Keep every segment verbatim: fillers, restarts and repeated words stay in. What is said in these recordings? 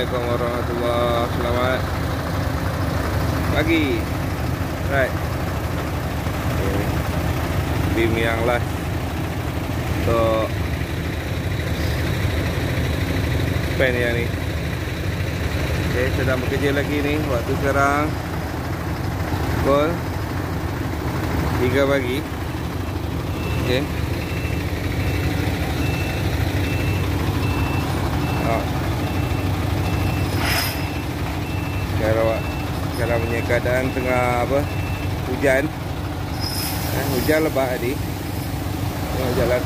Assalamualaikum warahmatullahi wabarakatuh. Selamat pagi. Right. Okay. Beam yang last untuk span yang ni. Okay, sedang bekerja lagi ni. Waktu sekarang pukul tiga pagi. Okay. Oh. Sekarang, sekarang punya keadaan tengah apa? Hujan. Eh, hujan lebat tadi. Tengok jalan.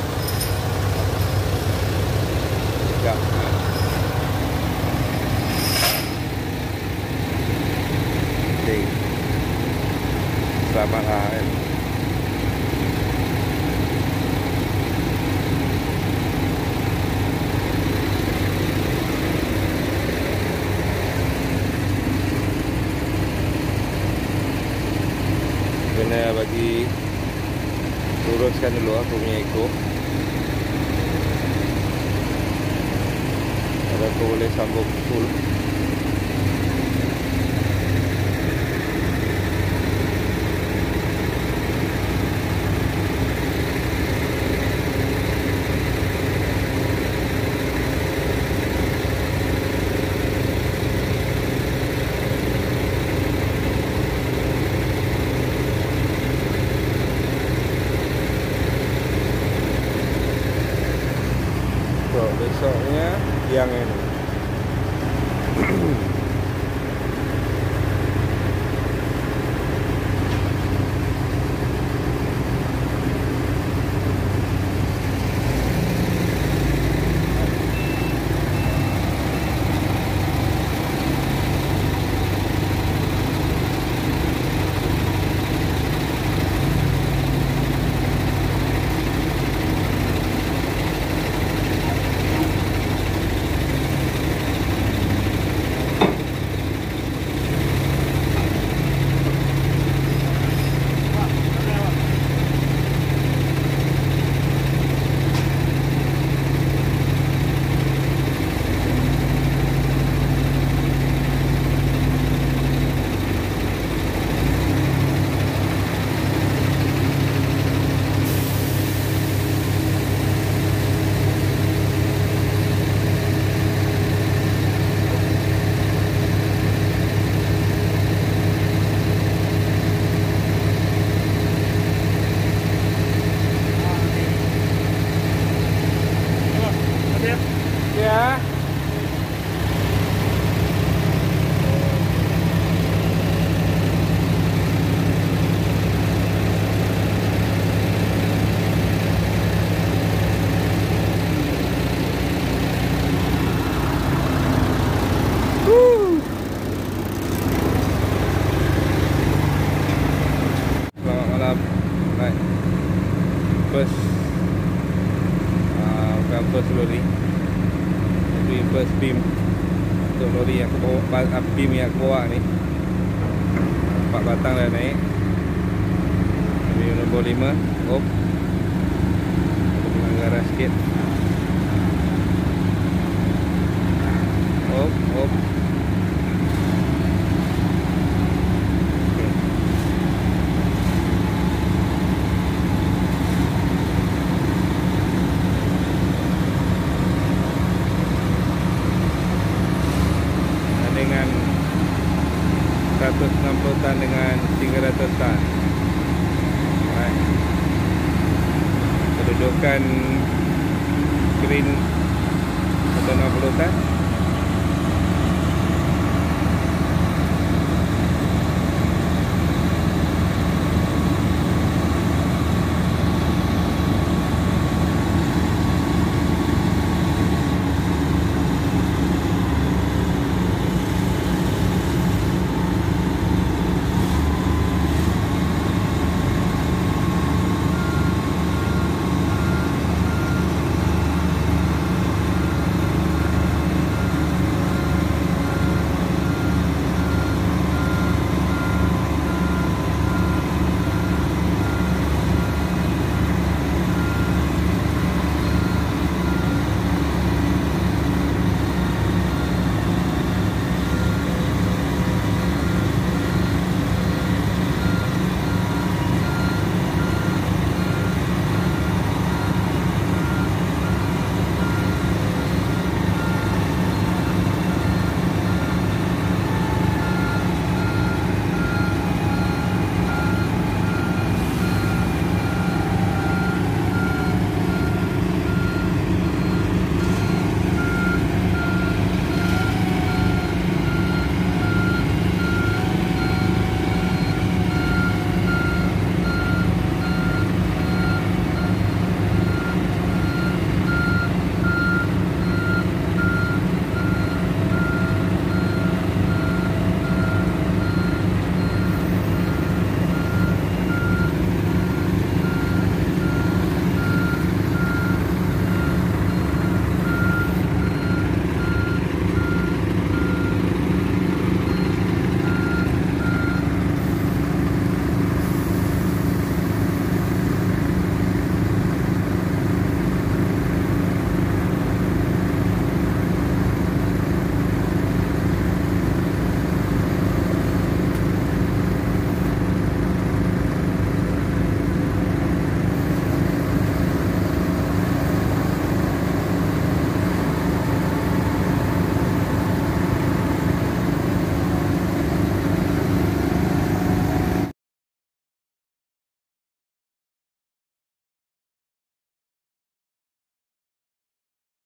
Sekejap. Okay. Selamatlah kan. Kena bagi luruskan dulu aku punya ekor. Agar aku boleh sambung full. Besoknya yang ini. Ya. Woo. Selamat malam. Right. First uh, bukan first lori. First beam untuk lori yang ke bawah, beam yang ke bawah ni empat batang dah naik. Beam nombor lima. Op. Ada pelanggaran sikit. Op, op. Dengan seratus enam puluh tan dengan tiga ratus tan. Right. Kedudukan skrin seratus enam puluh tan.